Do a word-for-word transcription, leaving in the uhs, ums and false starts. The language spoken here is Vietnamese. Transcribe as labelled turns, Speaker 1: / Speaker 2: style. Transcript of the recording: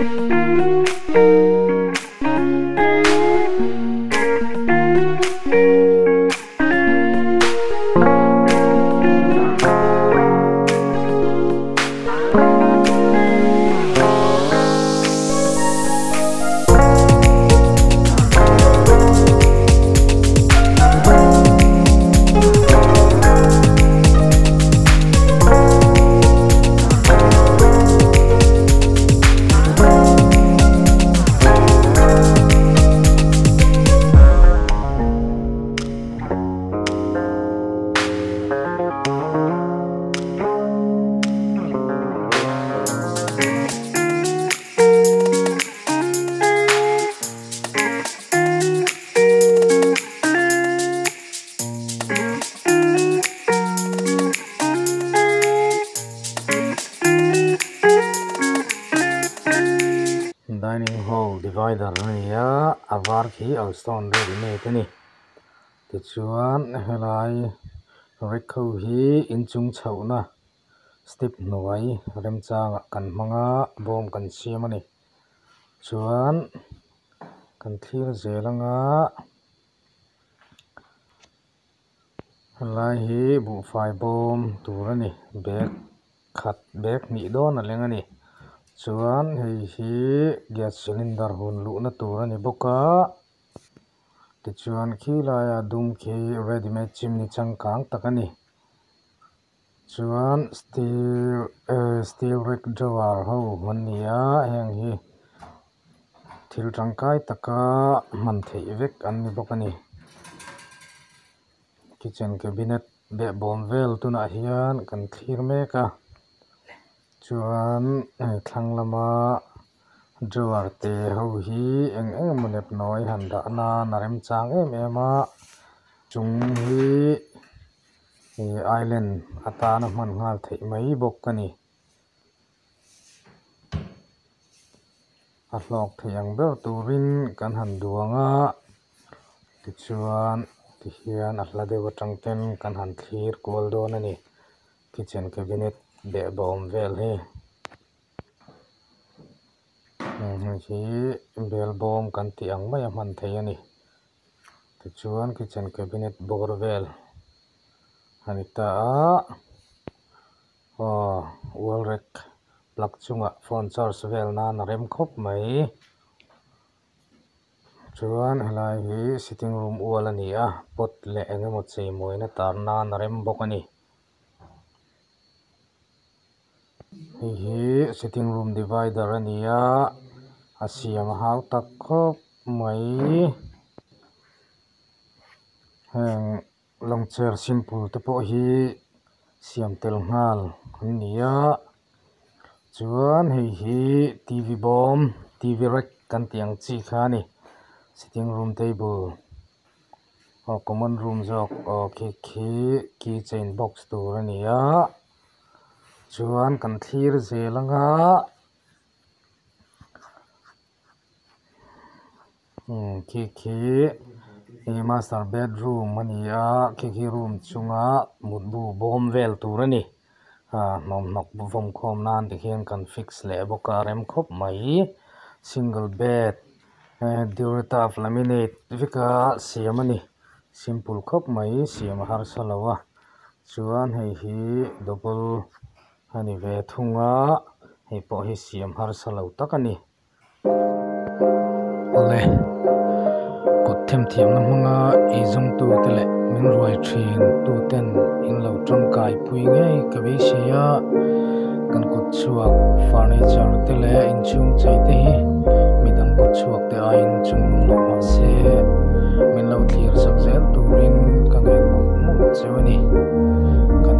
Speaker 1: dining hall divider nia avar khi alstone ready made ni ti chuan helai rekho hi inchung chhouna step nuai rem changa kan hmanga bom kan siam ani chuan kan thlir zelanga helai hi bu fai bom turani bag khat bag ni don alenga ni chuan hei hi gas cylinder hun luhna tur ani boka ti chuan khilaya dum khi ready made chimney changkang takani chuan steel uh, steel rack drawer ho hmania heng hi thil tangkai taka man thei vek an ni bokani kitchen cabinet be bom vel tuna hian kan thlir meka chuan thlang lama drawer te ho hi eng eng monep noi han da na narem chang em em a chung hi island atana man ngal thei mai bok kani a hlok thiang ber turin kan han duanga ti chuan ti hian a hladewa tangten kan han thlir kual don ani kitchen cabinet be bom vel hi hi bel bom kan ti ang mai man thei ani ti chuan kitchen cabinet bor vel anita a oh wall rack plug chunga phone charge vel na na rem khop mai chuan helai hi sitting room wall ani a pot le engemaw chei moina tarna na rem bok ani hi sitting room divider ania a siam hau tak khop mai heng long chair simple te pawh hi siam tel ngal ania chuan hei hi tv bom tv rack kan tiang chi kha ni sitting room table or common room jok okay khi keychain box tur ania chuan kan thlir zelanga hmm khi khi master bedroom ania khi khi room chunga mutbu bom vel tur ani ha nom nok vom khom nan ti hian kan fix le boka rem khop mai single bed durata laminate vika siam ani simple khop mai siam har salawa chuan hei hi double ani ve thunga hei pawh hi siam har salo takani le kut them thiam na hmanga izung tu tele min roi thin tu ten in lo tangkai pui nge kabe sia kan kut chuak furniture tele in chung chei te hi midang kut chuak te a in chung nung lo ma se min lo thlir sak zel turin ka ngai mu mu chewani kan